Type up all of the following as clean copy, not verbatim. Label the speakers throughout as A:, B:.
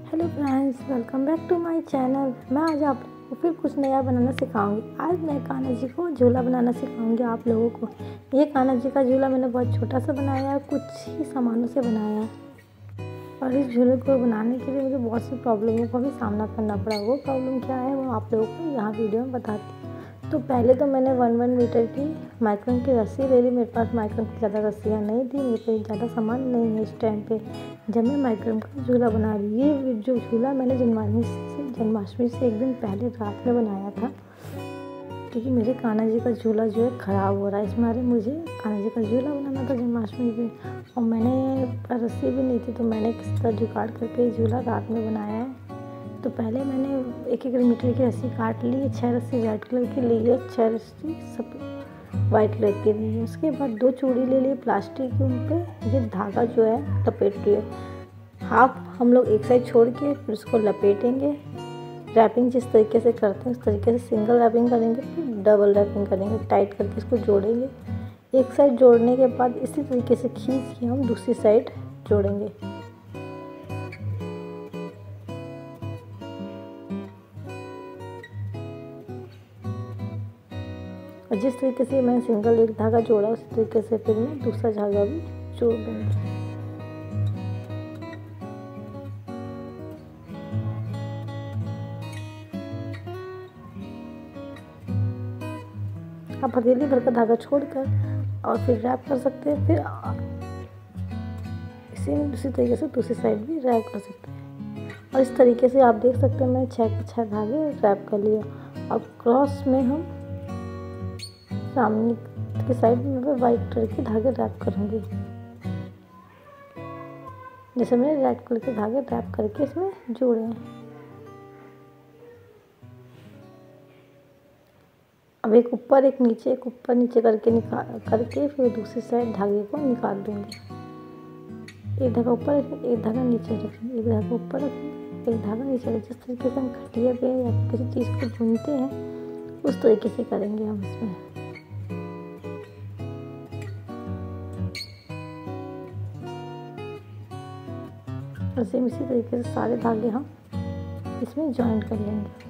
A: Hello friends, welcome back to my channel. मैं आज आप लोगों को फिर कुछ नया बनाना सिखाऊंगी। आज मैं कान्हा जी को झूला बनाना सिखाऊंगी आप लोगों को। ये कान्हा जी का झूला मैंने बहुत छोटा सा बनाया है, कुछ ही सामानों से बनाया है। और इस झूले को बनाने के लिए मुझे बहुत सी प्रॉब्लमों का भी सामना करना पड़ा। वो प्रॉब्लम क्या है वो आप लोगों को यहाँ वीडियो में बताती हूँ। तो पहले तो मैंने 1 मीटर की माइक्रोन की रस्सी ले ली। मेरे पास माइक्रोन की ज़्यादा रस्सियाँ नहीं थी, मेरे पास ज़्यादा सामान नहीं है इस टाइम पे जब मैं माइक्रोन का झूला बना रही हूँ। ये जो झूला मैंने जन्माष्टमी से एक दिन पहले रात में बनाया था, क्योंकि मेरे कान्हा जी का झूला जो है ख़राब हो रहा है। इस मारे मुझे कान्हा जी का झूला बनाना था जन्माष्टमी पे, और मैंने रस्सी भी नहीं थी, तो मैंने किसी तरह जुगाड़ करके झूला रात में बनाया है। तो पहले मैंने 1-1 मीटर की रस्सी काट ली, 6 रस्सी रेड कलर की ली है, 6 रस्सी सब वाइट कलर की ली है। उसके बाद 2 चूड़ी ले ली प्लास्टिक की, उन पे ये धागा जो है लपेट लिया। हाफ हम लोग एक साइड छोड़ के फिर उसको लपेटेंगे। रैपिंग जिस तरीके से करते हैं उस तरीके से सिंगल रैपिंग करेंगे, फिर डबल रैपिंग करेंगे, टाइट करके इसको जोड़ेंगे। एक साइड जोड़ने के बाद इसी तरीके से खींच के हम दूसरी साइड जोड़ेंगे। और जिस तरीके से मैंने सिंगल एक धागा जोड़ा उसी तरीके से फिर मैं दूसरा धागा भी जोड़ दूँगी। आप हथेली भर का धागा छोड़कर और फिर रैप कर सकते हैं। फिर इसी दूसरी तरीके से दूसरी साइड भी रैप कर सकते हैं। और इस तरीके से आप देख सकते हैं मैंने 6 के 6 धागे रैप कर लिया। अब क्रॉस में हम सामने की साइड में वाइट कलर के धागे रैप करेंगे। जैसे मैंने रेड कलर के धागे रैप करके इसमें जोड़े हैं। अब एक ऊपर एक नीचे, एक ऊपर नीचे करके फिर दूसरी साइड धागे को निकाल दूंगी। एक धागा ऊपर रखेंगे, एक धागा नीचे रखेंगे, एक धागा ऊपर रखेंगे, एक धागा नीचे रखेंगे। जिस तरीके से हम खटिया पे या किसी चीज़ को बुनते हैं उस तरीके से करेंगे हम इसमें। और सेम इसी तरीके से सारे धागे हम इसमें जॉइंट कर लेंगे।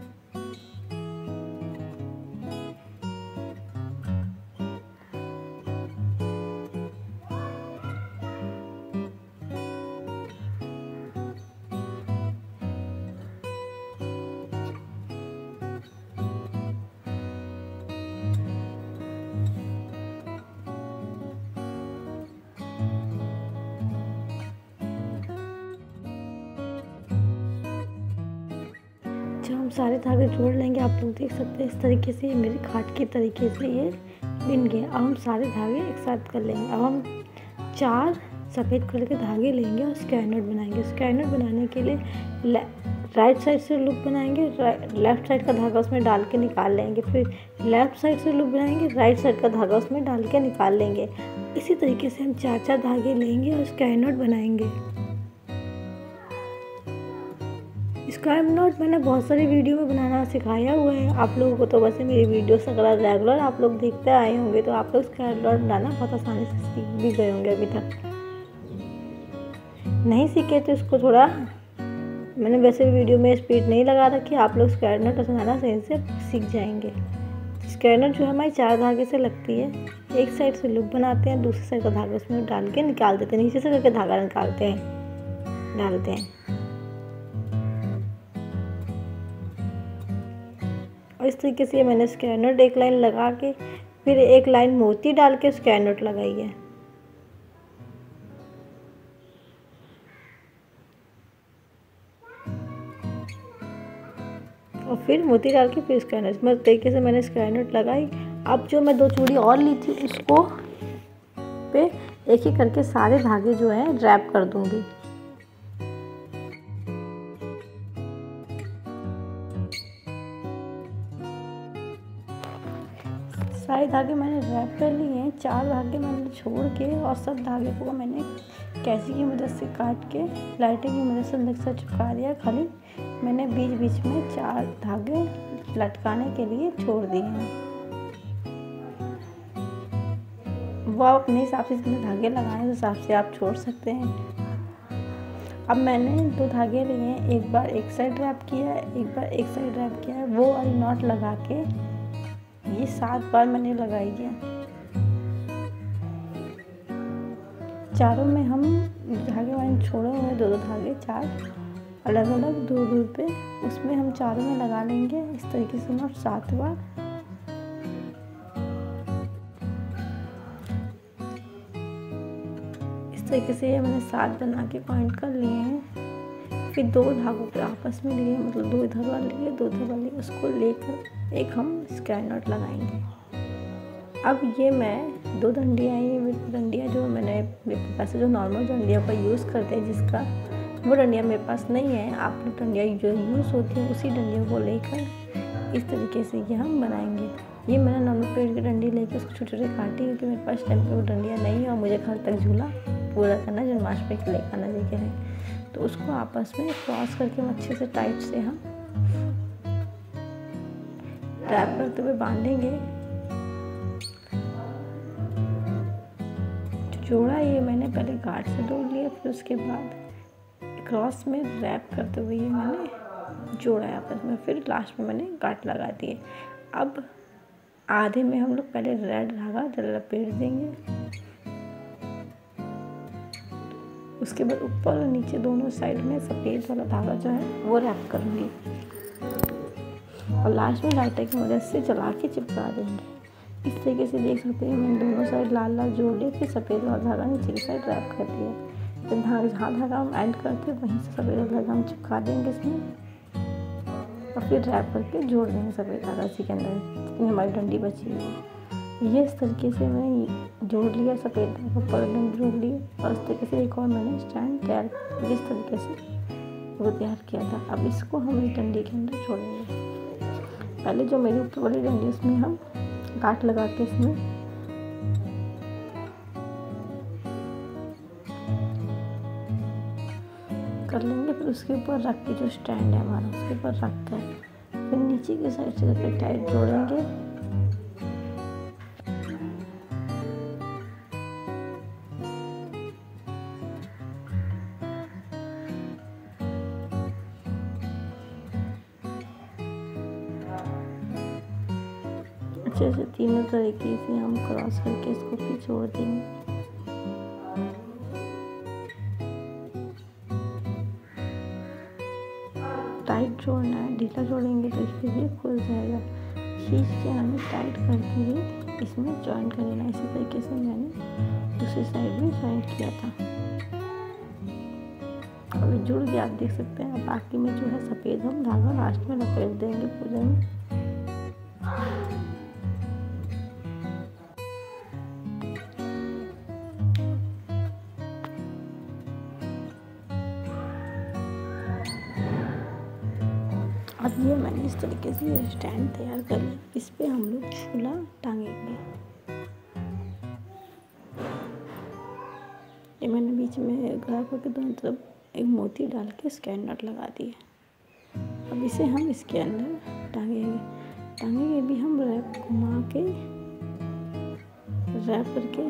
A: जब हम सारे धागे जोड़ लेंगे आप लोग देख सकते हैं इस तरीके से ये मेरे खाट के तरीके से ये बिन गए। अब हम सारे धागे एक साथ कर लेंगे। अब हम 4 सफ़ेद कलर के धागे लेंगे और स्क्वायर नोट बनाएंगे। स्क्वायर नोट बनाने के लिए राइट साइड से लूप बनाएंगे, लेफ्ट साइड का धागा उसमें डाल के निकाल लेंगे। फिर लेफ्ट साइड से लूप बनाएंगे, राइट साइड का धागा उसमें डाल के निकाल लेंगे। इसी तरीके से हम 4-4 धागे लेंगे और स्क्वायर नोट बनाएंगे। स्क्वायर नोट मैंने बहुत सारी वीडियो में बनाना सिखाया हुआ है आप लोगों को। तो वैसे मेरी वीडियोस अगर रेगुलर आप लोग देखते आए होंगे तो आप लोग स्क्वायर नोट बनाना बहुत आसानी से सीख भी गए होंगे। अभी तक नहीं सीखे तो इसको थोड़ा मैंने वैसे वीडियो में स्पीड नहीं लगा रखी, आप लोग स्क्वायर नोट बनाना सही से सीख जाएंगे। स्क्वायर नोट जो हमारी 4 धागे से लगती है, एक साइड से लूप बनाते हैं, दूसरी साइड का धागा उसमें डाल के निकाल देते हैं, नीचे से करके धागा निकालते हैं डालते हैं। और इस तरीके से मैंने स्क्वायर नोट एक लाइन लगा के फिर एक लाइन मोती डाल के स्क्वायर नोट लगाई है। और फिर मोती डाल के फिर स्क्वायर नोट, इस तरीके से मैंने स्क्वायर नोट लगाई। अब जो मैं 2 चूड़ी और ली थी उसको पे एक ही करके सारे धागे जो है रैप कर दूंगी। सारे धागे मैंने रैप कर लिए हैं। 4 धागे मैंने छोड़ के और सब धागे को मैंने कैंची की मदद से काट के लाइटिंग की मदद से अंदर से चिपका दिया। खाली मैंने बीच बीच में 4 धागे लटकाने के लिए छोड़ दिए हैं। वो आप अपने हिसाब से जितने धागे लगाएं उस हिसाब से आप छोड़ सकते हैं। अब मैंने 2 धागे लिए हैं, एक बार एक साइड रैप किया है, एक बार एक साइड रैप किया है। वो वाली नॉट लगा के ये 7 बार मैंने लगाई है। चारों में हम धागे वाले छोड़े हुए हैं 2-2 धागे, 4 अलग अलग दूर पे, उसमें हम चारों में लगा लेंगे इस तरीके से नॉट 7 बार। इस तरीके से ये मैंने 7 बना के पॉइंट कर लिए हैं। फिर 2 धागों के आपस में लिए, मतलब 2 इधर वाले लिए 2 उधर वाले, उसको लेकर एक हम स्क्वायर नॉट लगाएंगे। अब ये मैं 2 डंडियाँ, ये डंडियाँ जो मैंने मेरे पास जो नॉर्मल डंडियों का यूज़ करते हैं, जिसका वो डंडियाँ मेरे पास नहीं है, आप लोग डंडियाँ जो यूज़ होती हैं उसी डंडियों को लेकर इस तरीके से ये हम बनाएंगे। ये मैंने नॉर्मल पेड़ की डंडी लेकर उसको छोटे छोटे काटी, क्योंकि मेरे पास टाइम पे वो डंडियाँ नहीं है और मुझे घर तक झूला पूरा करना जन्माष्टमी के लिए खाना जी के है। तो उसको आपस में क्रॉस करके हम अच्छे से टाइट से हम रैप करते हुए बांधेंगे। जोड़ा ये मैंने पहले गांठ से जोड़ लिया, फिर उसके बाद क्रॉस में रैप करते हुए ये मैंने जोड़ा है आपस में, फिर लास्ट में मैंने गांठ लगा दिए। अब आधे में हम लोग पहले रेड धागा लपेट देंगे, उसके बाद ऊपर और नीचे दोनों साइड में सफ़ेद वाला धागा जो है वो रैप करूँगी और लास्ट में लाइटर की मदद से जला के चिपका देंगे। इस तरीके से देख सकते हैं मैंने दोनों साइड लाल लाल जोड़ लिया, फिर सफ़ेद वाला धागा नीचे की साइड रैप कर दिया। फिर जहाँ धागा हम एंड करते हैं वहीं से सफ़ेद वाला धागा हम चिपका देंगे इसमें और फिर रैप करके जोड़ देंगे सफ़ेद धागा इसी के अंदर, जितनी हमारी डंडी बची हुई है। ये इस तरीके से मैंने जोड़ लिया, सफ़ेद धागा पर डंडी जोड़ ली और इस तरीके से एक और मैंने स्टैंड तैयार जिस तरीके से वो तैयार किया था। अब इसको हम इस डंडी के अंदर जोड़ेंगे। पहले जो मेरी ऊपर वाली डंडी उसमें हम गांठ लगा के इसमें कर लेंगे, फिर उसके ऊपर रख के जो स्टैंड है हमारा उसके ऊपर रख कर फिर नीचे की साइड से करके टाइट जोड़ेंगे। अच्छे से तीनों तरीके से हम क्रॉस करके इसको फिर जोड़ देंगे। टाइट जोड़ना है, ढीला जोड़ेंगे तो इस पर भी खुल जाएगा। खींच के हमें टाइट करके ही इसमें जॉइंट कर लेना। इसी तरीके से मैंने दूसरी साइड भी जॉइंट किया था। अभी जुड़ गया, आप देख सकते हैं। बाकी में जो है सफ़ेद हम धागा लास्ट में लपेट देंगे पूरे में। अब ये मैंने इस तरीके से ये स्टैंड तैयार कर लिया, इस पे हम लोग झूला टांगेंगे। ये मैंने बीच में ग्राफ के दोनों तरफ एक मोती डाल के स्क्वायर नॉट लगा दिया। अब इसे हम इसके अंदर टांगेंगे भी हम रैप घुमा के रैप करके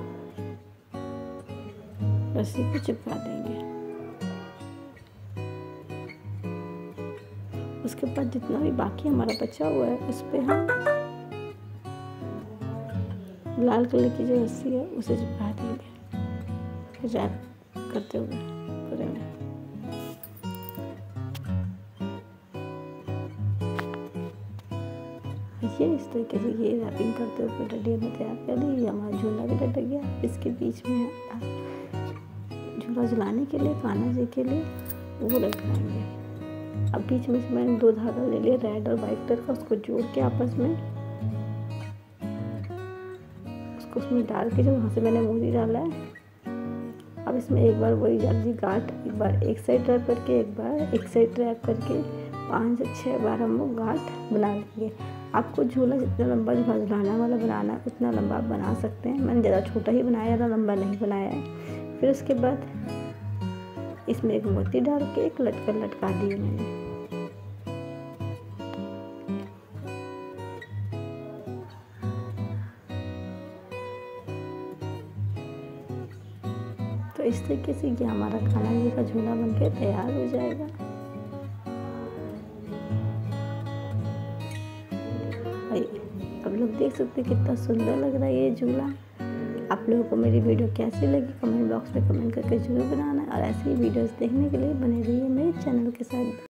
A: रस्सी को चिपका देंगे। उसके बाद जितना भी बाकी हमारा बचा हुआ है उस पर हम लाल कलर की जो रस्सी है उसे चिपका देंगे रैप करते हुए पूरे में। ये इस तरीके से ये रैपिंग करते हुए डंडी में तैयार कर ली। हमारा झूला भी डट गया। इसके बीच में झूला झुलाने के लिए कान्हा जी के लिए वो लटकाएंगे। अब बीच में से मैंने 2 धागा ले लिया रेड और वाइट कलर का, उसको जोड़ के आपस में उसको उसमें डाल के जो वहाँ से मैंने मोती डाला है। अब इसमें एक बार वही जल्दी गांठ, एक बार एक साइड रैप करके एक बार एक साइड रैप करके 5 से 6 बार हम लोग गांठ बना लेंगे। आपको झूला जितना लंबा झुलाना वाला बनाना है उतना लंबा आप बना सकते हैं। मैंने ज़्यादा छोटा ही बनाया, ज़्यादा लंबा नहीं बनाया है। फिर उसके बाद इसमें एक मोती डाल के एक लटका दिए मैंने। तो इस तरीके से ये हमारा कान्हा जी का झूला बनके तैयार हो जाएगा। आप लोग देख सकते हैं कितना सुंदर लग रहा है ये झूला। आप लोगों को मेरी वीडियो कैसी लगी कमेंट बॉक्स में कमेंट करके जरूर बनाना और ऐसी ही वीडियोस देखने के लिए बने रहिए मेरे चैनल के साथ।